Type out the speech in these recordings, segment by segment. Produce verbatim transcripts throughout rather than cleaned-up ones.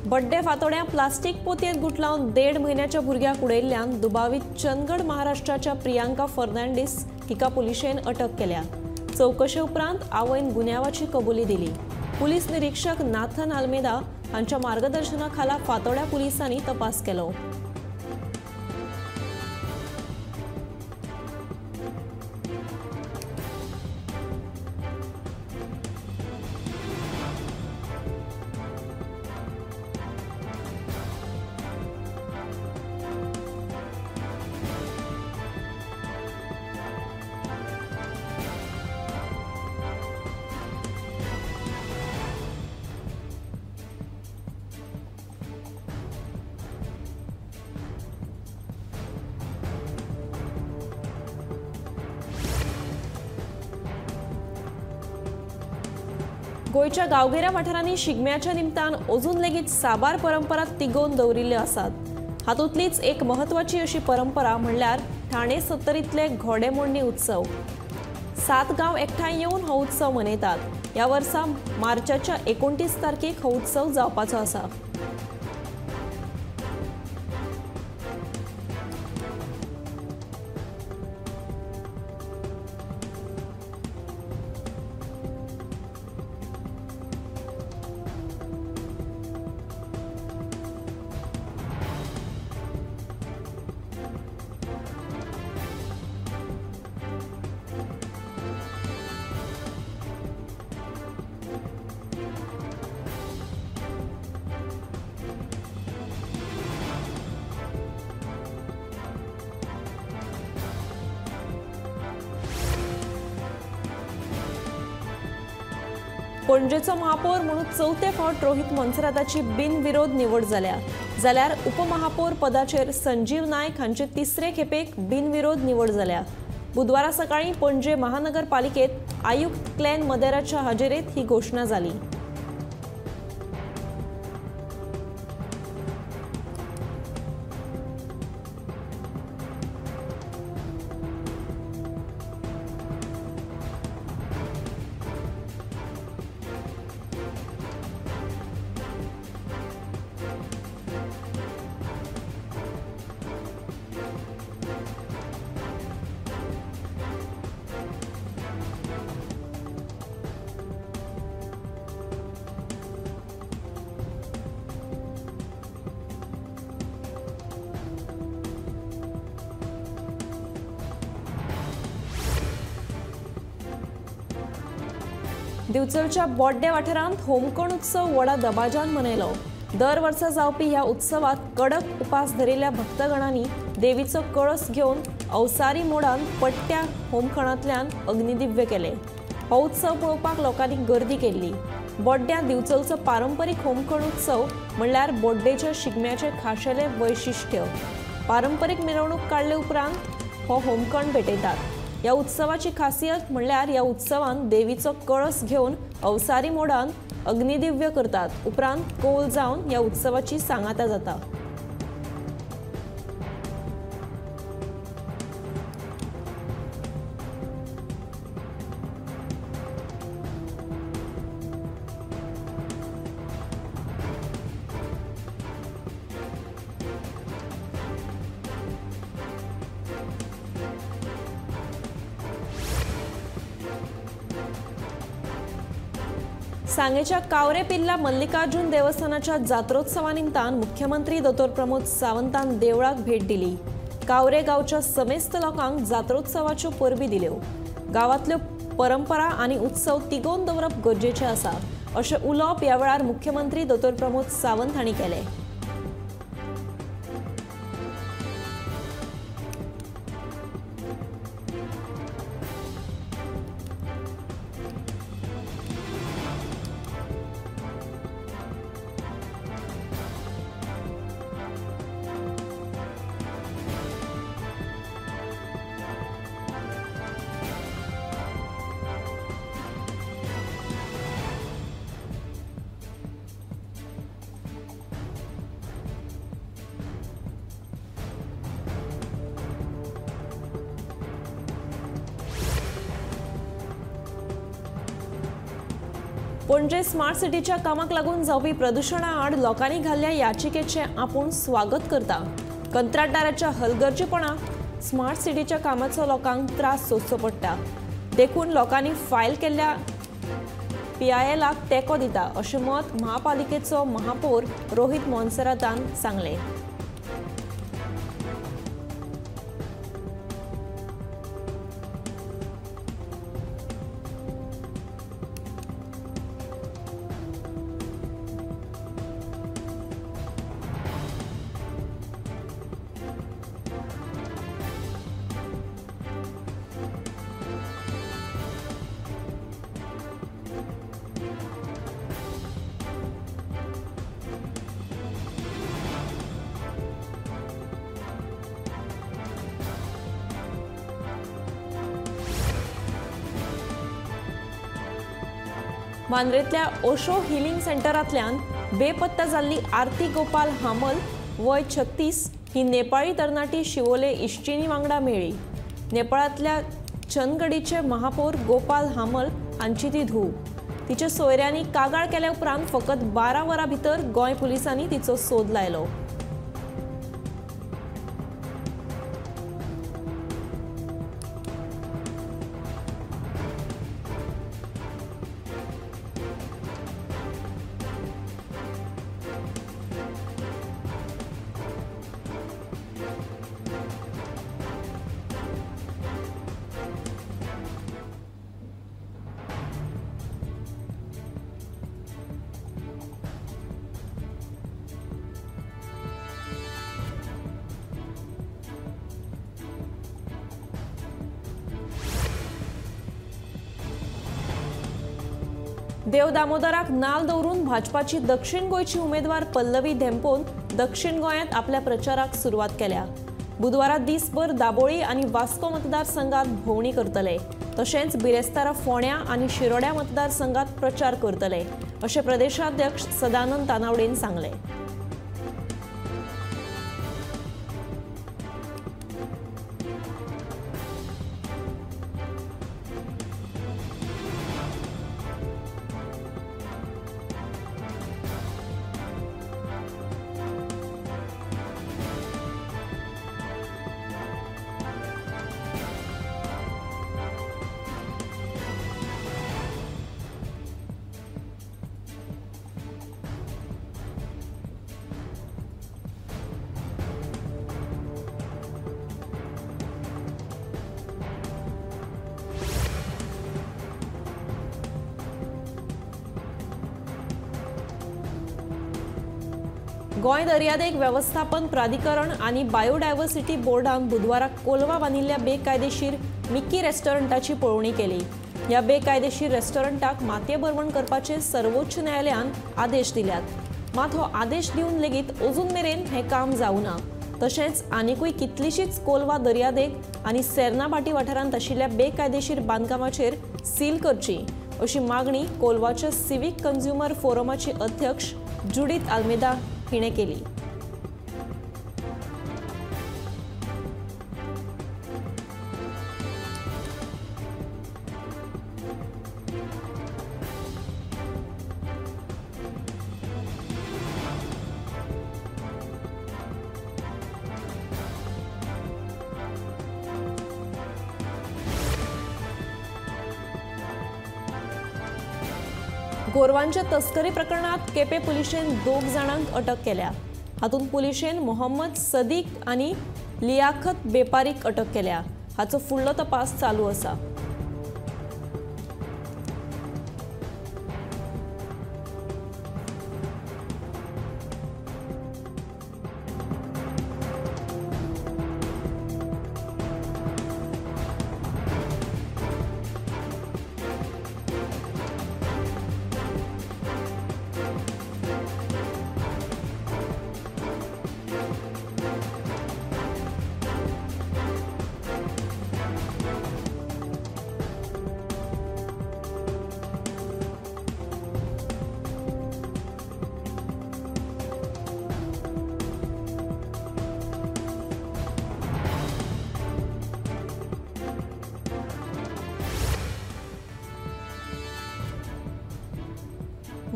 बड्डे फातोड्या plastic पोतयेंत गुठलावन देड म्हयन्याच्या भुरग्याक उडयल्ल्यान दुबावीत चंदगड महाराष्ट्राच्या प्रियांका फर्नांडीस हिका पुलिशेन अटक केल्या। चौकशे उपरांत आवयन गुन्यांवाची कबुली दिली। पुलीस निरीक्षक नाथन आल्मेदा हांच्या मार्गदर्शना खाला फातोड्या पुलिसांनी तपास केलो। गोयच्या गांवगिऱ्या वाठारांनी शिगम्याच्या निमतान अजून लेगीत साबार परंपरा तिगोवन दवरिल्ल्यो आसात। हातूंतलीच एक महत्वाची अशी परंपरा म्हणल्यार ठाणे सत्तरीतले घोडेमोडणी उत्सव। सात गांव एकठांय येवन हो उत्सव मनयतात। ह्या वर्सा मार्चाच्या एकोणतीस तारखेक हो उत्सव जावपाचो आसा। पणजेचो महापौर म्हणून चौथे फावट रोहित मोन्सेराताची बिनविरोध निवड जाल्या। जाल्यार उपमहापौर पदाचेर संजीव नायक हांचे तिसरे खेपेक बिनविरोध निवड जाल्या। बुधवारा सकाळी पणजे महानगरपालिकेत आयुक्त क्लेन मदेराच्या हाजेरीत ही घोषणा जाली। दिवचलच्या बोड्डे वाठारांत होमखण उत्सव व्हडा दबाज्यान मनयलो। दर वर्सा जावपी ह्या उत्सवात कडक उपास धरिल्ल्या भक्तगणांनी देवीचो कळस घेवन अवसारी मोडान पट्ट्या होमखणांतल्यान अग्निदिव्य केले। हो उत्सव पळोवपाक लोकांनी गर्दी केल्ली। बोड्ड्या दिवचलचो पारंपरीक होमखण उत्सव म्हणल्यार बोड्डेच्या शिगम्याचे खाशेले वैशिष्ट्य। पारंपरीक मिरवणूक काडले उपरांत हो होमखण भेटयतात। या उत्सवाची खासियत म्हणल्यार या उत्सवान देवीचो कळस घेवन अवसारी मोडान अग्निदिव्य करतात। उपरांत कौल जावन या उत्सवाची सांगाता जाता। सांगेच्या कावरे पिल्ला मल्लिकार्जुन देवस्थानाच्या जात्रोत्सवा निमतान मुख्यमंत्री दोतोर प्रमोद सावंतान देवळाक भेट दिली। कावरे गावच्या समेस्त लोकांक जात्रोत्सवाच्यो परबी दिल्यो। गावातल्यो परंपरा आनी उत्सव तिगोवन दवरप गरजेचें आसा अशें उलोवप ह्या वेळार मुख्यमंत्री दोतोर प्रमोद सावंत हांणी केलें। पणजे स्मार्ट सिटीच्या कामाक लागून जावपी प्रदूषणा आड लोकांनी घाल्ल्या याचिकेचे आपूण स्वागत करता। कंत्राटदाराच्या हलगर्जीपणाक स्मार्ट सिटीच्या कामाचो लोकांक त्रास सोंसचो पडटा, देखून लोकांनी फायल केल्ल्या पी आय एलाक तेंको दिता अशें मत महापालिकेचो महापौर रोहित मोन्सेरातान सांगलें। मांद्रेतल्या ओशो हिलिंग सेंटरांतल्यान बेपत्ता जाल्ली आरती गोपाल हामल वय छत्तीस ही नेपाळी तरणाटी शिवोले इश्चिनी वांगडा मेळ्ळी। नेपाळांतल्या चंदगडीचे महापौर गोपाल हामल हांची ती धूव। तिच्या सोयऱ्यांनी कागाळ केल्या उपरांत फकत बारा वरां भितर गोंय पुलिसांनी तिचो सोद लायलो। देव दामोदराक नाल दवरून भाजपाची दक्षिण गोंयची उमेदवार पल्लवी धेंपोन दक्षिण गोंयांत आपल्या प्रचाराक सुरवात केल्या। बुधवारा दिसभर दाबोळी आनी वास्को मतदारसंघात भोंवडी करतले, तशेंच बिरेस्तारा फोंड्या आनी शिरोड्या मतदारसंघात प्रचार करतले अशें प्रदेशाध्यक्ष सदानंद तानावडेन सांगलें। गोंय दर्यादेग वेवस्थापन प्राधिकरण आनी बायोडायवर्सिटी बोर्डान बुधवाराक कोलवा बांदिल्ल्या बेकायदेशीर मिकी रेस्टॉरंटाची पळोवणी केली। ह्या बेकायदेशीर रेस्टॉरंटाक मातये भरवण करपाचे सर्वोच्च न्यायालयान आदेश दिल्यात, मात हो आदेश दिवन लेगीत अजून मेरेन हें काम जावं ना। तशेंच आनिकूय कितलीशीच कोलवा दर्यादेग आनी सेर्ना भाटी वाठारांत आशिल्ल्या बेकायदेशीर बांदकामाचेर सील करची अशी मागणी कोलवाच्या सिवीक कन्झ्युमर फोरमाची अध्यक्ष जुडीथ आल्मेदा हिणें केली। गोरवांच्या तस्करी प्रकरणात केपे पुलिशेन दोग जाणांक अटक केल्या। हातूंत पुलिशेन मोहम्मद सदीक आनी लियाखत बेपारीक अटक केल्या। हाचो फुडलो तपास चालू आसा।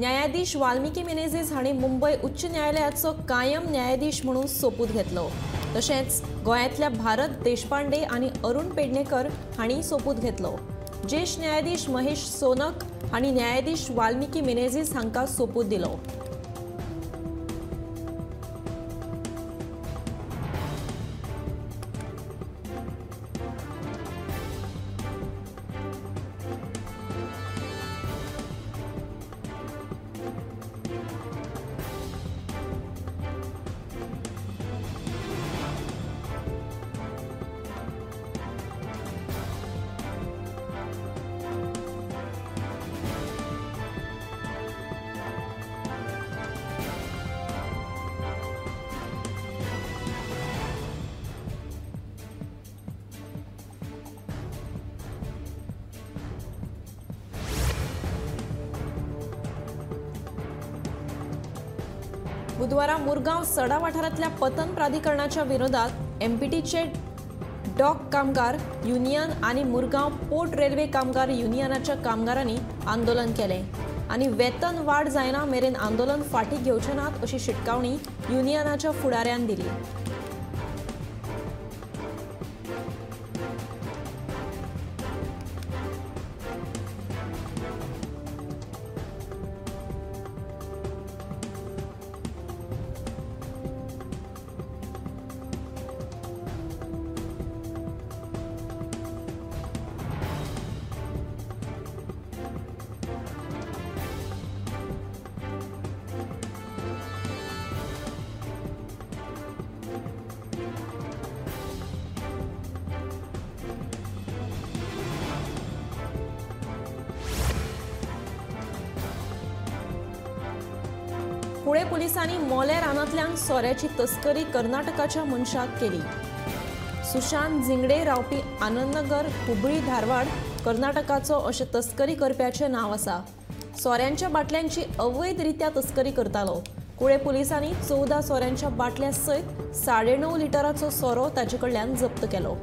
न्यायाधीश वाल्मिकी मेनेझीस हांणी मुंबय उच्च न्यायालयाचो कायम न्यायाधीश म्हणून सोपूत घेतलो। तशेंच गोंयांतल्या भारत देशपांडे आनी अरुण पेडणेकर हांणी सोपूत घेतलो। ज्येष्ठ न्यायाधीश महेश सोनक हांणी न्यायाधीश वाल्मिकी मेनेझीस हांकां सोपूत दिलो। बुधवारा मुरगांव सडा वाठारांतल्या पतन प्राधिकरणाच्या विरोधात एमपीटीचे डॉक कामगार युनियन आनी मुरगांव पोर्ट रेल्वे कामगार युनियनाच्या कामगारांनी आंदोलन केलें आनी वेतन वाड जायना मेरेन आंदोलन फाटीं घेवचें नात अशी शिटकावणी युनियनाच्या फुडाऱ्यान दिली। पुणे पुलिसांनी मोले रानांतल्यान सोऱ्याची तस्करी कर्नाटकाच्या मनशाक केली। सुशांत जिंगडे रावपी आनंदनगर हुबळी धारवाड कर्नाटकाचो अशे तस्करी करप्याचे नाव आसा। सोऱ्यांच्या बाटल्यांची अवैधरित्या तस्करी करतालो। पुणे पुलिसांनी चौदा सोऱ्यांच्या बाटल्या सयत साडे णव लिटराचो सोरो ताचे कडल्यान जप्त केलो।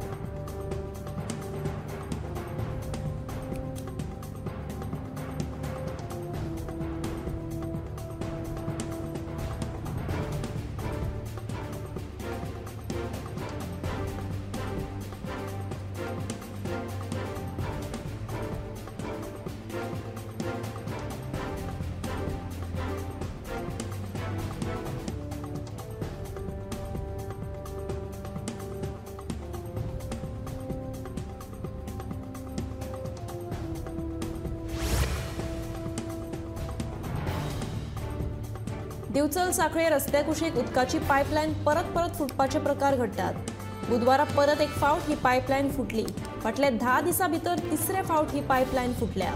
दिवचल साखळे रस्त्या कुशीक उदकाची पायपलायन परत परत फुटपाचे प्रकार घडटात। बुधवारा परत एक फावट ही पायपलायन फुटली। फाटल्या धा दिसां भितर तिसरे फावट ही पायपलायन फुटल्या।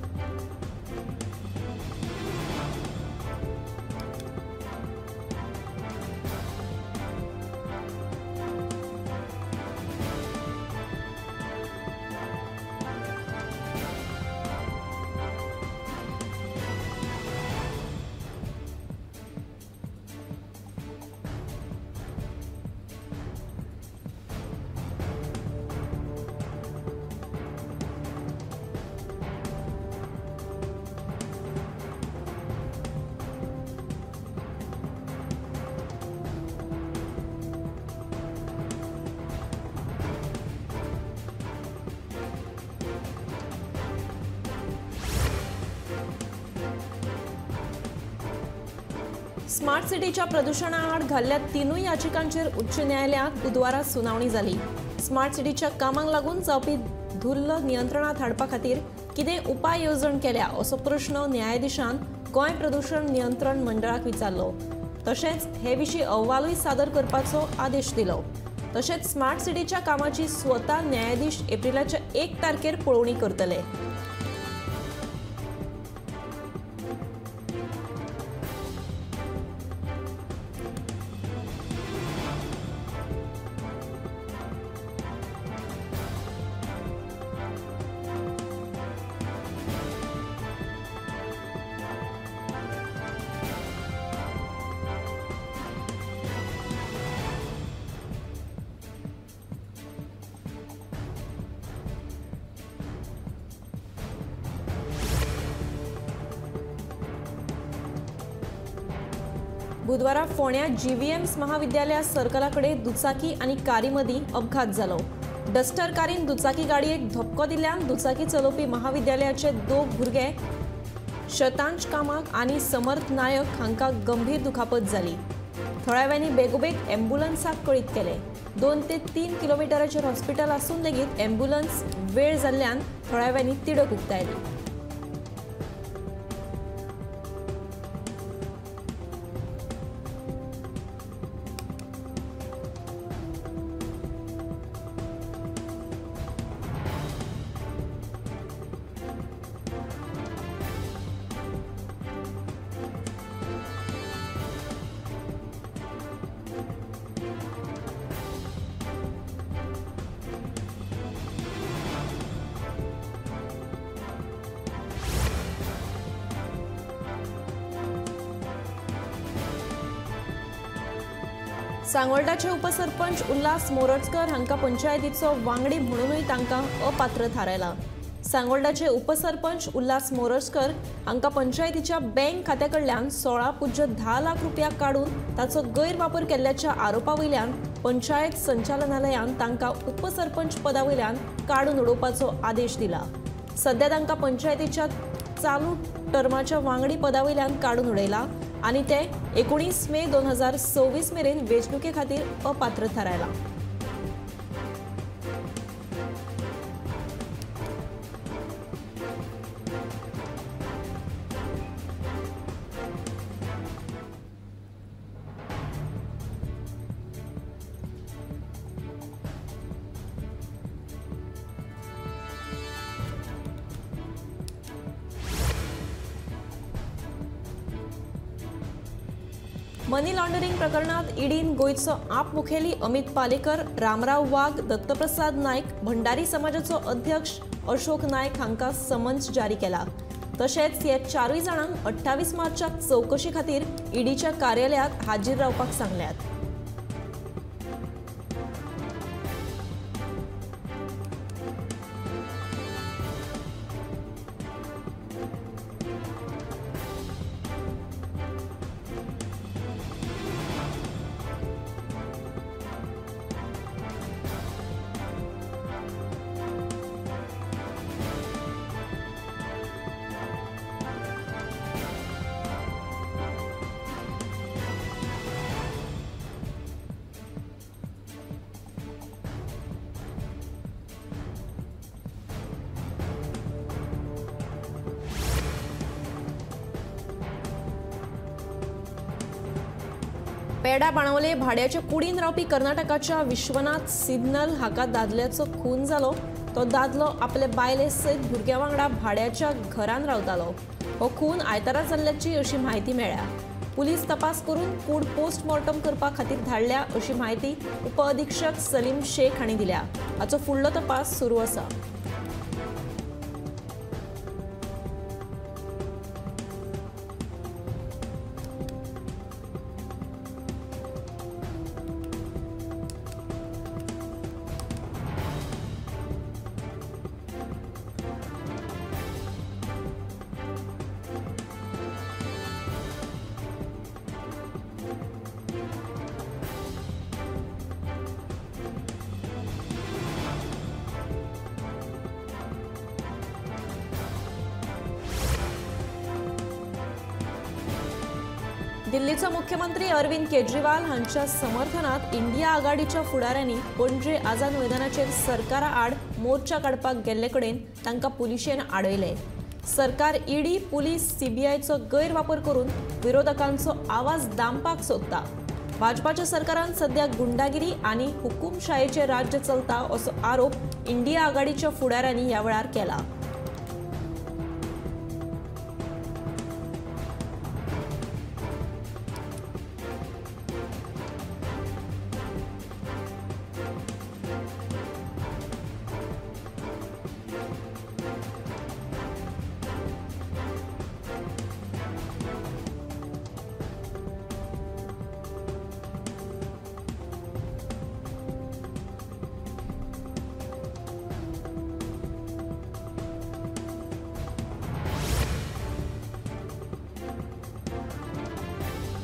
स्मार्ट सिटीच्या प्रदूषणा आड घाल्ल्या तिनूय याचिकांचेर उच्च न्यायालयात बुधवारा सुनावणी जाली। स्मार्ट सिटीच्या कामाक लागून जावपी धुल्ल नियंत्रणात हाडपा खातीर कितें उपाय येवजण केल्या असो प्रश्न न्यायाधीशान गोंय प्रदूषण नियंत्रण मंडळाक विचारलो। तशेंच हे विशीं अहवालूय सादर करपाचो आदेश दिलो। तशेंच स्मार्ट सिटीच्या कामाची स्वता न्यायाधीश एप्रिलाच्या एक तारखेर पळोवणी करतले। बुधवारा फोण्या जीव्हीएम्स महाविद्यालया सर्कलाकडे दुचाकी आणि कारी अपघात जालो। डस्टर कारीन दुचाकी गाडयेक धपको दिल्ल्यान दुचाकी चलोवपी महाविद्यालयाचे दोग भुरगे शतांश कामत आणि समर्थ नायक हांकां गंभीर दुखापत जाली। थोड्यावेळांनी बेगोबेग एम्ब्युलन्साक कळीत केले। दोन ते तीन किलोमीटराचेर हॉस्पिटल आसून लेगीत एम्ब्युलन्स वेळ जाल्ल्यान थोड्यावेळांनी तिडक उक्तायली। सांगोळडाचे उपसरपंच उल्हास मोरजकर हांकां पंचायतीचो वांगडी म्हणूनय तांकां अपात्र थारायला। सांगोळडाचे उपसरपंच उल्हास मोरजकर हांकां पंचायतीच्या बँक खात्याकडल्यान सोळा पुज्य धा लाख रुपया काडून ताचो गैरवापर केल्ल्याच्या आरोपावयल्यान पंचायत संचालनालयान तांकां उपसरपंच पदावयल्यान काडून उडोवपाचो आदेश दिला। सध्या तांकां पंचायतीच्या चालू टर्माच्या वांगडी पदावयल्यान काडून उडयला आणि ते एकोणीस मे दोन हजार सव्वीस मेरेन वेंचणुके खातीर अपात्र थारायला। मनी लॉन्ड्रिंग प्रकरणात ईडीन गोयचो आप मुखेली अमित पालेकर, रामराव वाघ, दत्तप्रसाद नायक, भंडारी समाजाचो अध्यक्ष अशोक नायक हांकां समन्स जारी केला। तशेंच हे चारूय जाणांक अठ्ठावीस मार्चाक चौकशी खातीर ईडीच्या कार्यालयात हाजीर रावपाक सांगल्यात। पेडा बाणवले भाड्याच्या कुडीन रावपी कर्नाटकाच्या विश्वनाथ सिग्नल हाका दादल्याचो खून जालो। तो दादलो आपले बायले सयत भुरग्यां वांगडा भाड्याच्या घरान रावतालो। हो खून आयतारा जाल्ल्याची अशी म्हायती मेळ्ळ्या। पुलीस तपास करून कूड पोस्टमॉर्टम करपा खातीर धाडल्या अशी म्हायती उप अधीक्षक सलीम शेख हांणी दिल्या। हाचो फुडलो तपास सुरू आसा। दिल्लीचो मुख्यमंत्री अरविंद केजरीवाल हांच्या समर्थनात इंडिया आघाडीच्या फुडाऱ्यांनी पणजे आझाद मैदानाचेर सरकारा आड मोर्चा काडपाक गेल्ले कडेन तांकां पुलिशेन आडयले। सरकार ईडी, पुलीस, सीबीआयचो गैरवापर करून विरोधकांचो आवाज दामपाक सोदता। भाजपाच्या सरकारान सध्या गुंडागिरी आणि हुकुमशायेचे राज्य चलता असो आरोप इंडिया आघाडीच्या फुडाऱ्यांनी ह्या वेळार केला।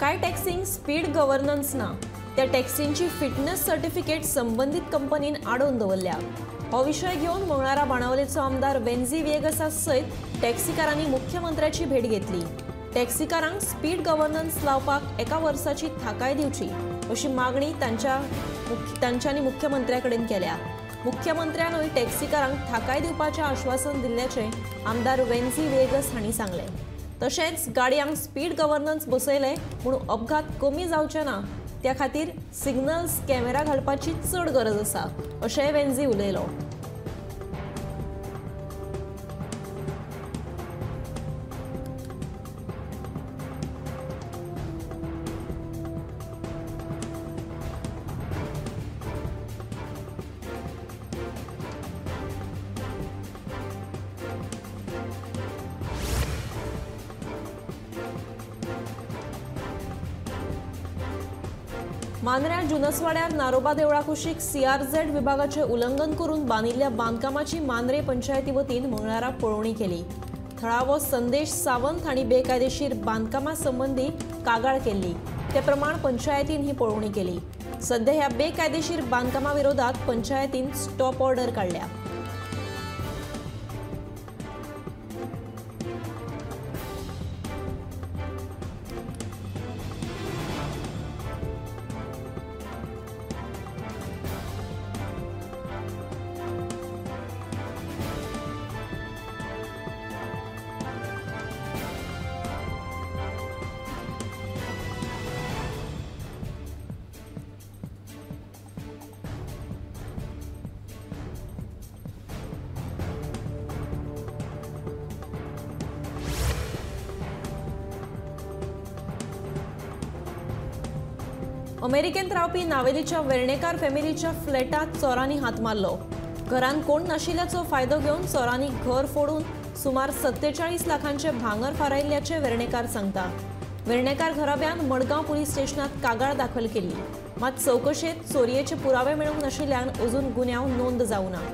कांय टॅक्सींक स्पीड गव्हर्नन्स ना, त्या टॅक्सींची फिटनेस सर्टिफिकेट संबंधित कंपनीन आडोवन दवरल्या। हो विशय घेवन मंगळारा बाणावलेचो आमदार वेन्झी विएगसा सयत टॅक्सीकारांनी मुख्यमंत्र्याची भेट घेतली। टॅक्सीकारांक स्पीड गव्हर्नन्स लावपाक एका वर्साची थाकाय दिवची अशी मागणी तांच्या तांच्यांनी मुख्यमंत्र्याकडेन केल्या। मुख्यमंत्र्यानूय टॅक्सीकारांक थाकाय दिवपाचें आश्वासन दिल्ल्याचें आमदार वेन्झी विएगस हांणी सांगलें। तशेंच गाडयांक स्पीड गव्हर्नन्स बसयले म्हूण अपघात कमी जावचे ना त्या खातीर सिग्नल्स कॅमेरा घालपाची चड गरज आसा अशेंय वेन्झी उलयलो। मांद्र्या जुनसवाड्यार नारोबा देवळा कुशीक सीआरझेड विभागाचे उल्लंघन करून बांदिल्ल्या बांदकामाची मांद्रे पंचायती वतीन मंगळारा पळोवणी केली। थळावो संदेश सावंत हांणी बेकायदेशीर बांदकामा संबंधी कागाळ केल्ली, ते प्रमाण पंचायतीन ही पळोवणी केली। सध्या ह्या बेकायदेशीर बांदकामा विरोधात पंचायतीन स्टॉप ऑर्डर काढल्या। अमेरिकेंत रावपी नावेलीच्या वेर्णेकार फॅमिलीच्या फ्लॅटात चोरांनी हात मारलो। घरांत कोण नाशिल्ल्याचो फायदो घेवन चोरांनी घर फोडून सुमार सत्तेचाळीस लाखांचे भांगर फारायिल्ल्याचे वेर्णेकार सांगता। वेर्णेकार घराब्यान मडगांव पुलीस स्टेशनात कागाळ दाखल केली, मात चौकशेत चोरयेचे पुरावे मेळूंक नाशिल्ल्यान अजून गुन्यांव नोंद जावंक ना।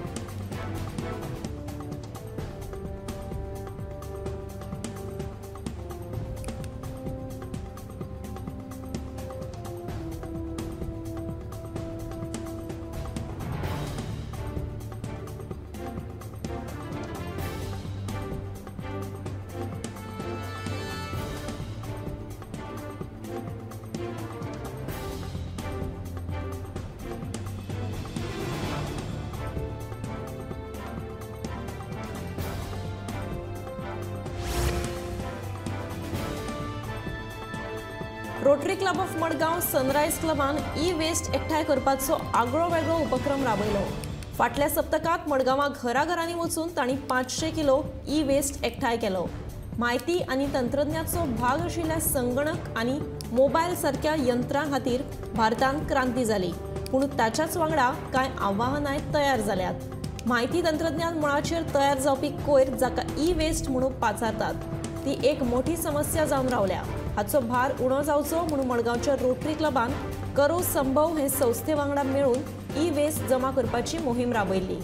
Rotary club of Madgaon sunrise क्लबान ई वेस्ट एकठांय करपाचो आगळो वेगळो उपक्रम राबयलो। फाटल्या सप्तकात मडगांवां घराघरांनी वचून तांणी पांचशे किलो ई वेस्ट एकठांय केलो। म्हायती आनी तंत्रज्ञानाचो भाग आशिल्ल्या संगणक आनी मोबायल सारक्या यंत्रां खातीर भारतांत क्रांती जाली, पूण ताच्याच वांगडा कांय आव्हानांय तयार जाल्यात। म्हायती तंत्रज्ञान मळाचेर तयार जावपी कोयर जाका ई वेस्ट म्हणून पाचारतात, ती एक मोठी समस्या जावन रावल्या। हाचो भार उणो जावचो म्हणून मडगांवच्या रोटरी क्लबान करो संभव हे संस्थे वांगडा मेळून ई वेस्ट जमा करपाची मोहीम राबयल्ली।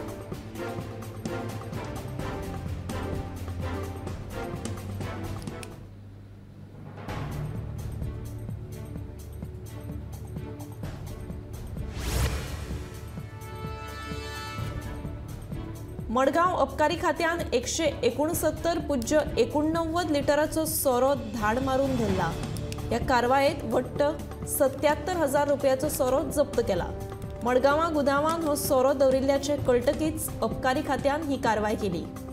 मडगांव अबकारी खात्यान एकशे एकोणसत्तर पुज्य एकोणनव्वद लिटराचो सोरो धाड मारून धरला। या कारवायेत वट्ट सत्यात्तर हजार रुपयाचो सोरो जप्त केला। मडगांवा गुदावान हो सोरो दवरिल्ल्याचे कळटकीच अबकारी खात्यान ही कारवाय केली।